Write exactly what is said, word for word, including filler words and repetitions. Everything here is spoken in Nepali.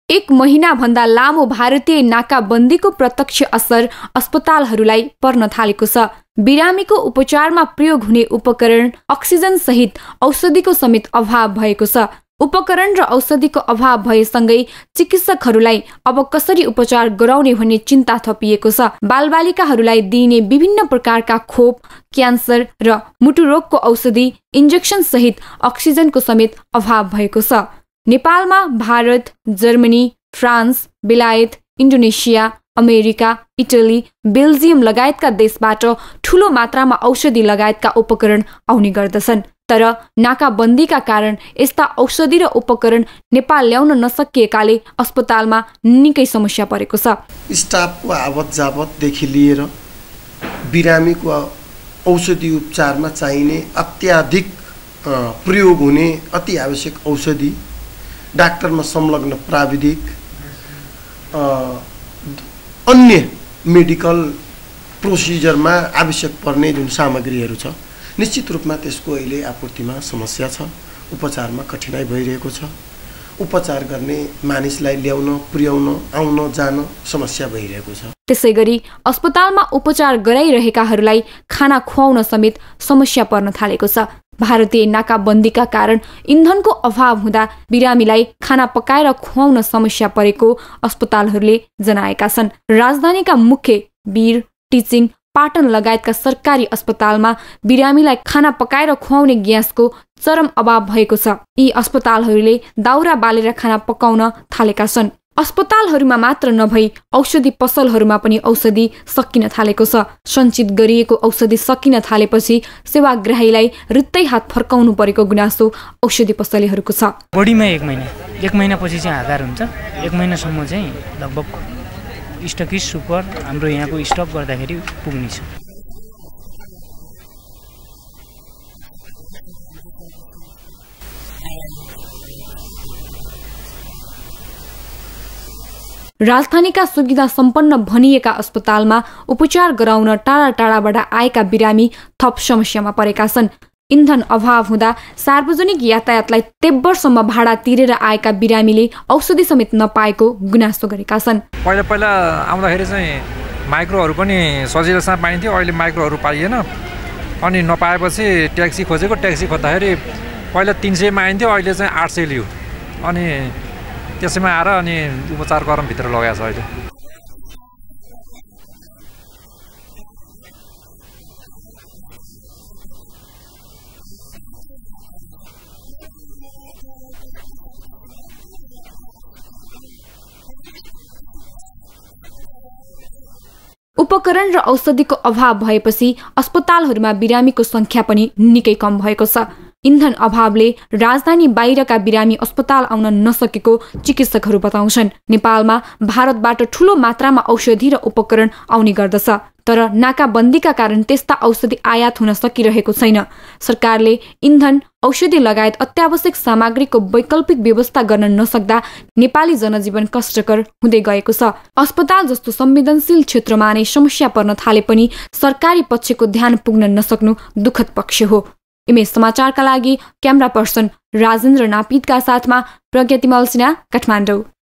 एक महिना भन्दा लामो भारतीय नाकाबन्दीको प्रत्यक्ष असर अस्पतालहरूलाई पर्न थालेको छ। बिरामीको उपचारमा प्रयोग हुने उपकरण, अक्सिजन सहित औषधिको समेत अभाव भएको छ। उपकरण र औषधिको अभाव भएसँगै चिकित्सकहरूलाई अब कसरी उपचार गराउने भन्ने चिन्ता थपिएको छ। बालबालिकाहरूलाई दिइने विभिन्न प्रकारका खोप, क्यान्सर र मुटुरोगको औषधि, इन्जेक्सन सहित अक्सिजनको समेत अभाव भएको छ। नेपालमा भारत, जर्मनी, फ्रान्स, बेलायत, इन्डोनेसिया, अमेरिका, इटली, बेल्जियम लगायतका देशबाट ठूलो मात्रामा औषधि लगायतका उपकरण आउने गर्दछन्। तर नाकाबन्दीका कारण यस्ता औषधि र उपकरण नेपाल ल्याउन नसकिएकाले अस्पतालमा निकै समस्या परेको छ। स्टाफको आवत जावतदेखि लिएर बिरामीको औषधि उपचारमा चाहिने अत्याधिक प्रयोग हुने अति आवश्यक औषधि, डाक्टरमा संलग्न प्राविधिक, अन्य मेडिकल प्रोसिजरमा आवश्यक पर्ने जुन सामग्रीहरू छ, निश्चित रूपमा त्यसको अहिले आपूर्तिमा समस्या छ। उपचारमा कठिनाइ भइरहेको छ। उपचार गर्ने मानिसलाई ल्याउन, पुर्याउन, आउन जान समस्या भइरहेको छ। त्यसैगरी अस्पतालमा उपचार गराइरहेकाहरूलाई खाना खुवाउन समेत समस्या पर्न थालेको छ। भारतीय नाकाबन्दीका कारण इन्धनको अभाव हुँदा बिरामीलाई खाना पकाएर खुवाउन समस्या परेको अस्पतालहरूले जनाएका छन्। राजधानीका मुख्य वीर, टिचिङ, पाटन लगायतका सरकारी अस्पतालमा बिरामीलाई खाना पकाएर खुवाउने ग्यासको चरम अभाव भएको छ। यी अस्पतालहरूले दाउरा बालेर खाना पकाउन थालेका छन्। अस्पतालहरूमा मात्र नभई औषधि पसलहरूमा पनि औषधि सकिन थालेको छ। सञ्चित गरिएको औषधि सकिन थालेपछि सेवाग्राहीलाई रित्तै हात फर्काउनु परेको गुनासो औषधि पसलेहरूको छ। बढीमा एक महिना एक महिनापछि चाहिँ आधार हुन्छ। एक महिनासम्म चाहिँ लगभग स्टकिस सुपर हाम्रो यहाँको स्टक गर्दाखेरि पुग्ने छ। राजधानीका सुविधा सम्पन्न भनिएका अस्पतालमा उपचार गराउन टाढा टाढाबाट आएका बिरामी थप समस्यामा परेका छन्। इन्धन अभाव हुँदा सार्वजनिक यातायातलाई तेब्बरसम्म भाडा तिरेर आएका बिरामीले औषधि समेत नपाएको गुनासो गरेका छन्। पहिला पहिला आउँदाखेरि चाहिँ माइक्रोहरू पनि सजिलोसँग पाइन्थ्यो, अहिले माइक्रोहरू पाइएन। अनि नपाएपछि ट्याक्सी खोजेको, ट्याक्सी खोज्दाखेरि पहिला तिन सयमा आइन्थ्यो, अहिले चाहिँ आठ सय लियो। अनि त्यसैमा आएर अनि उपचार गरम भित्र लगाएको छ अहिले। उपकरण र औषधिको अभाव भएपछि अस्पतालहरूमा बिरामीको संख्या पनि निकै कम भएको छ। इन्धन अभावले राजधानी बाहिरका बिरामी अस्पताल आउन नसकेको चिकित्सकहरू बताउँछन्। नेपालमा भारतबाट ठूलो मात्रामा औषधि र उपकरण आउने गर्दछ, तर नाकाबन्दीका कारण त्यस्ता औषधि आयात हुन सकिरहेको छैन। सरकारले इन्धन, औषधि लगायत अत्यावश्यक सामग्रीको वैकल्पिक व्यवस्था गर्न नसक्दा नेपाली जनजीवन कष्टकर हुँदै गएको छ। अस्पताल जस्तो संवेदनशील क्षेत्रमा नै समस्या पर्न थाले पनि सरकारी पक्षको ध्यान पुग्न नसक्नु दुःखद पक्ष हो। इमेज समाचारका लागि क्यामेरा पर्सन राजेन्द्र नापितका साथमा प्रज्ञा तिमल सिन्हा, काठमाडौँ।